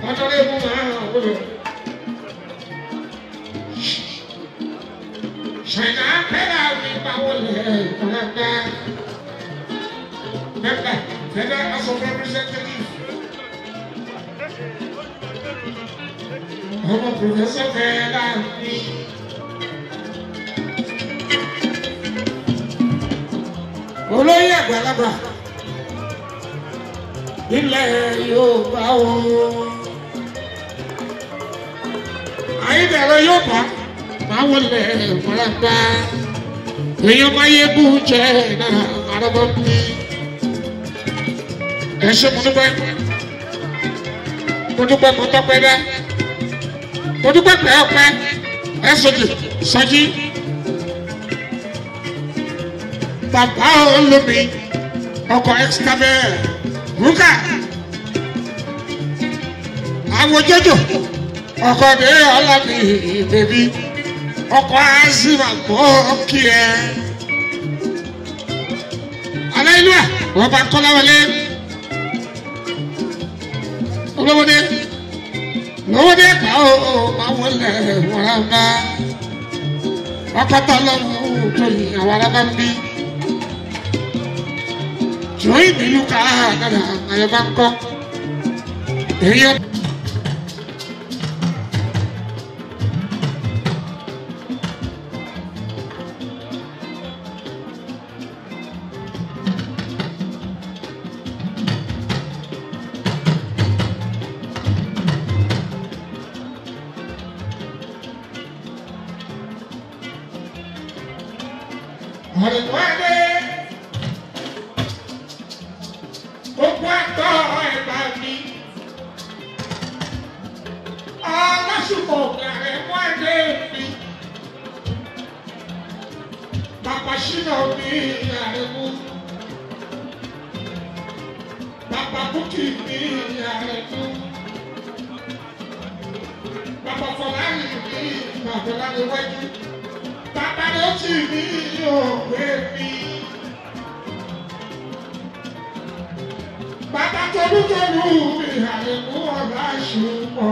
Honorable man, Shina Peller, member, Federal House of Representatives. I'm a Professor Peller. Olóyè àgbàlagbà ilẹ̀ Yorùbá o. Ayédèrè Yorùbá máa wọlé ìmọ̀lágbá. Èèyàn máa yé bú jẹ́ náà àrọ́bọ̀ mi. Ẹ ṣé mo dúpẹ́ mo tọ́pẹ́ dá. Mo dúpẹ́ pẹ́ ọpẹ́ ẹ sọjí. Bàbá olómi ọkọ̀ excavator rúkà àwọn jọjọ ọkọ̀ dé ọlọ́mi bèbí ọkọ̀ azima mọ́ kí ẹ. Aláìlúwà wọ́n bá kọ́lá wọlé olówódé ẹ̀ka ó máa wọlé wọ́n rà bá ọkọ̀ tó lọ́wọ́ tó ní àwọn arábá ń bí. Join me, you can't. I am Bangkok. Here. Shina Peller, Papa Buki mi aretu, Papa Folani mi, Papa Folani wájú, Papa Loti mi òwe mi, Papa Tolutolu mi àrẹ̀mú ọ̀la ṣùpọ̀.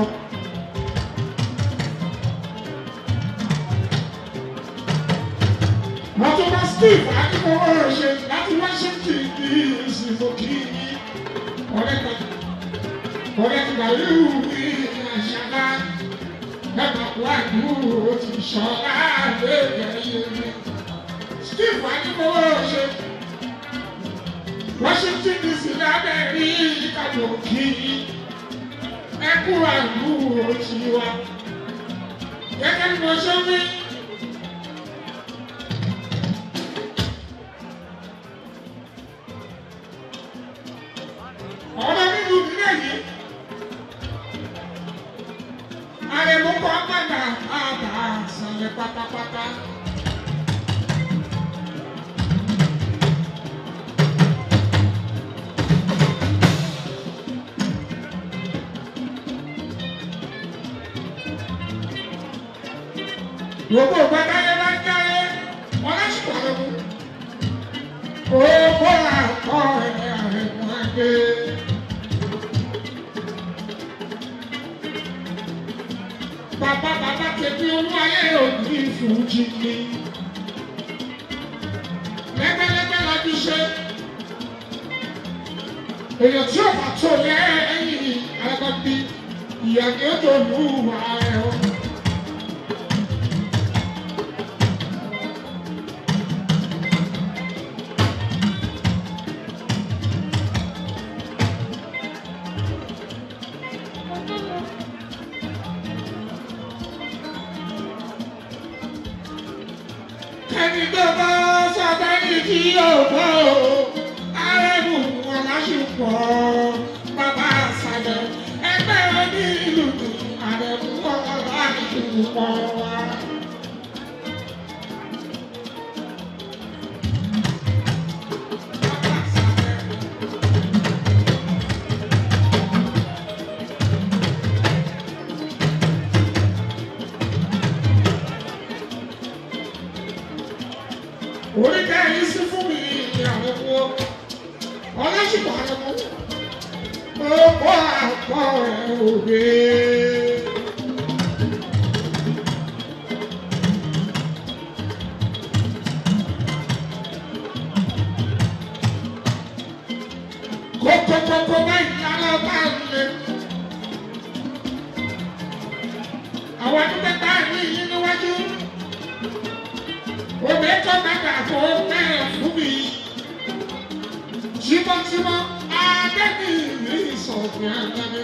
Mọ̀tòmá Steve Akíkọ̀wọ́ ṣe láti Washington DC mo kí ni ọ̀rẹ́ gbà yóò wí àṣàlá ẹ̀bà kú àdúró ti ṣọ́lá lẹ́yẹ mi. Steve Akíkọ̀wọ́ ṣe Washington DC lábẹ́ rí ìkàdùn kí ẹkú àdúró ti wá. Gẹ́gẹ́ bí mo ṣe wí. Ọ̀rọ̀ nínú ìdílé yìí, àrẹ̀mú kọ́ gbàgbà àbá àṣàlẹ̀ pátápátá. Gbogbo ìgbàdáyé bá ń jáyé, wọ́n lásìkò àrẹ̀mú. Owó àkọ́ àrẹ̀mú àgbé. Bàbá tẹ̀bí olúwayé òbí fújì ni. Lẹ́gbẹ́lẹ́gbẹ́ lájú ṣe. Èèyàn tí ò bá tó lẹ́yìn alábàbí ìyá ni ó tó lù wá ẹ̀ ọ́. Ẹni tó bá sọ́dọ̀ ní kí yóò bọ́ o, àrẹ̀mú wọn láṣùpọ̀ bàbá àṣàlẹ̀ ẹgbẹ́ onílù ní àrẹ̀mú wọn láṣùpọ̀ wa. Oríkà yìí sí fún mi ní àrẹ̀mú ọlọ́ṣùpọ̀ àrẹ̀mú. Ó bọ́ àpọ̀ ẹ̀ o. òde. Kókókókó báyìí lálọ́ bá ń lé. Àwọn àdúgbò bá rí yín níwájú. Òde tó bàbà kó bẹ́ẹ̀ fún mi. Tímọ́tímọ́ Adébí ní ìsọ̀gbìn àgbàdo.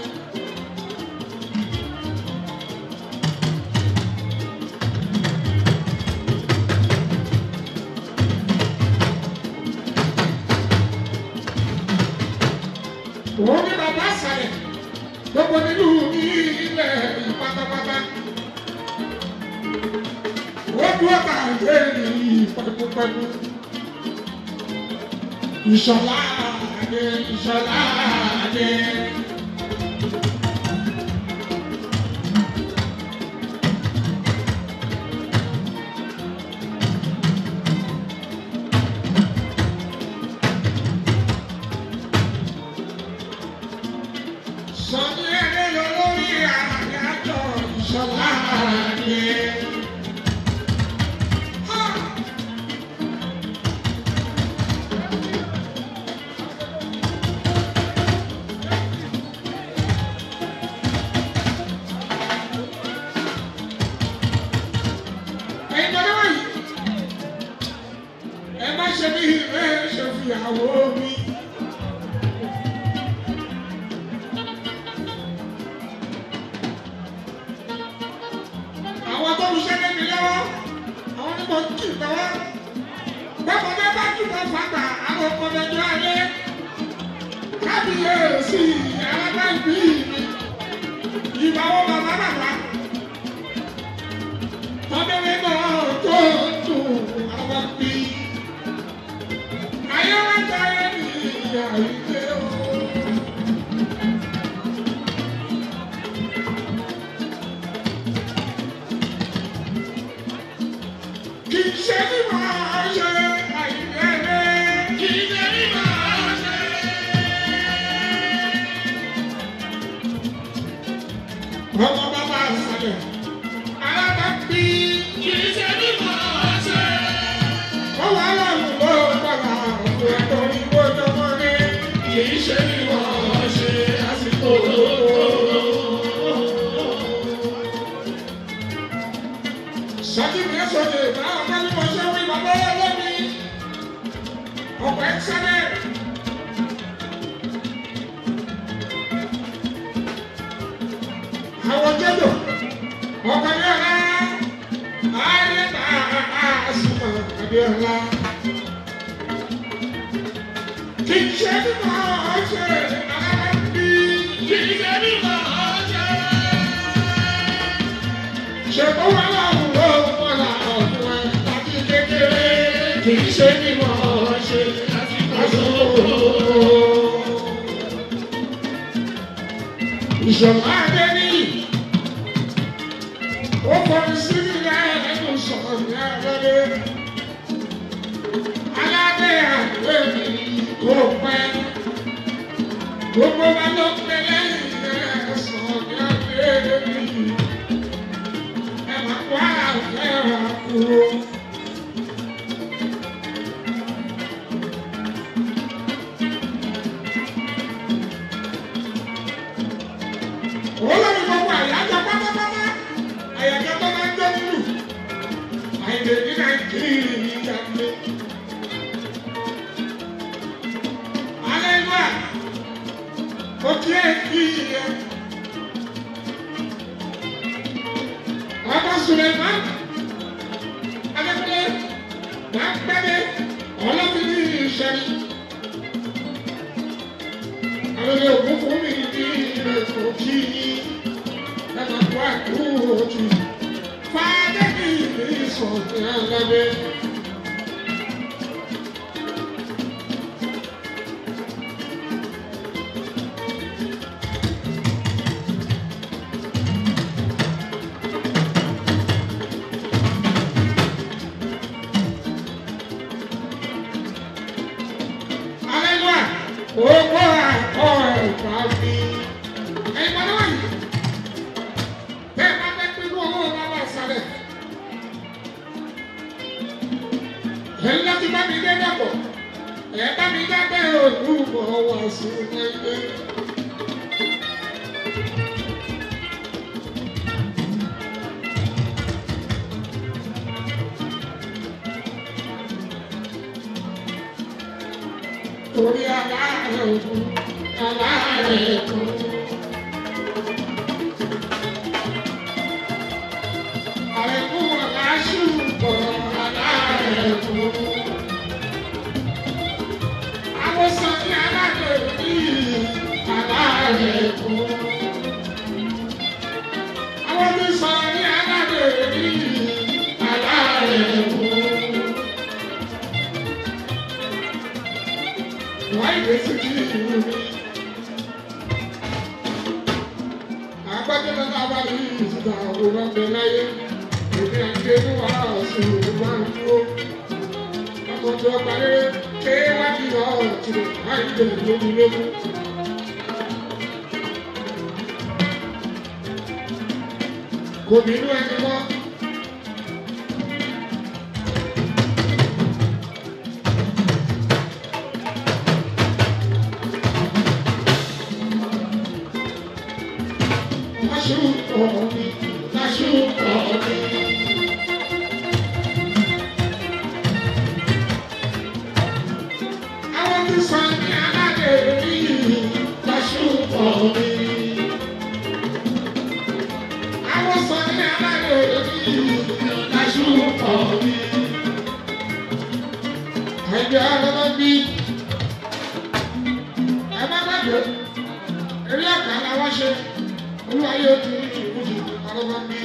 Òun ní bàbá àṣàlẹ̀ gbogbo nínú ilẹ̀ pátápátá. Ó dúró tàǹdé ní pẹ̀lúpẹ̀lú. Ìṣọ̀lá Adé, Ìṣọ̀lá Adé. Sọ̀ni Adé lọ lórí àyájọ́ Ìṣọ̀lá Adé. Ẹ má ṣe bí ẹ ṣe fìyàwó mi. Àwọn tó ń ṣe lébi lọ́wọ́, àwọn ní mo kì í lọ́wọ́. Bọ́mọdé bá túbọ̀ fàgbà àwọn ọmọdéjọ́ ayé. Kábíyèsí alábàbí mi. Ìbáwọ̀ bàbá bàbá. Tọ́bẹ̀rẹ̀ náà tó ń dùn àwọn bí. Ayọ́wọ́dáyé ni àìlé o. Kì í ṣe ní máa ṣe àìlérè. Kì í ṣe ní máa ṣe. Ọmọ bàbá àṣàlẹ̀ alábàbí. Kì í ṣe ní máa ṣe. Ó wà lọ́rùn ló padà ọ̀pọ̀ ẹ̀tọ́ ìwé ọmọdé. Kì í ṣe ní máa ṣe àsìkò lówó. Sọ́jí mi ẹ̀ sọ́jọ́ ìgbà ọ̀gá ni mo ṣe wí bàbá ọlọ́mi. Ọ̀pọ̀ ẹ̀ sẹ́lẹ̀. Àwọn jẹ́jọ́ ọ̀pọ̀ ní ọ̀la. Ayé bá a sùnmọ̀ àbí ọ̀la. Kì í ṣe ní máa ṣe alábàbí. Kì í ṣe ní máa ṣe. Ṣé kó wá láwùn ló mọ̀lá ọ̀fun ẹ̀ láti kékeré? Kì í ṣe ní máa ṣe àsìkò. Ìṣọ̀lá Adé ní ó kọrin sí nílẹ̀ ẹnu sọ̀rọ̀ ní abẹ́lé. Aládé àgbẹ̀ mi kò pẹ́. Gbogbo wa ló pẹ́ lẹ́yìn ẹ̀ sọ̀rọ̀ ní abẹ́lé mi. Ẹ máa wá àfẹ́ ra kúrò. Olórí gbogbo àyájọ́ pátápátá, àyájọ́ tó máa ń jẹ́ nínú. Àìlè ní Nàìjíríà gbé. Alẹ́ inú à, ó kí ẹ kí ẹ. Ọba Suleiman, Adékúnlé, Dàgbẹ́dẹ́, ọlọ́bí ní ìṣẹ́ni. Àwọn ilé òkú fún mi ní ilé òkí ní ẹ̀ka tó àkúrò jù. Fàdé ní ìlú ìsọ̀tún alábẹ́. Owó àkọ́ ẹ̀ka mi. Ẹ̀yin pàdé wáyé. ẹ bá mi dábẹ́ olúmọ̀ wá sí ilé. Torí aláàrẹ̀ òkú, aláàrẹ̀ òkú. Àrẹ̀kú ọ̀làṣùpọ̀ aláàrẹ̀ òkú. Àwòsàn ní aláàrẹ̀ òkú, aláàrẹ̀ òkú. Àwọn tí sọ ní aláàrẹ̀ òkú, aláàrẹ̀ òkú. Why is it you? Abájọ́ náà bá rí ìsìnkà òwúrọ̀ bẹ̀rẹ̀ èmi àti ẹnu wà sí ìwà ìdúró. Ọmọdé ọgbà rere ké wá bí ọ̀rọ̀ tìrẹ̀ láì bẹ̀rẹ̀ lórí lógún. Kò nínú ẹni mọ́. Olúwa yóò tún ìwúdì ọlọ́gbọ́n bí.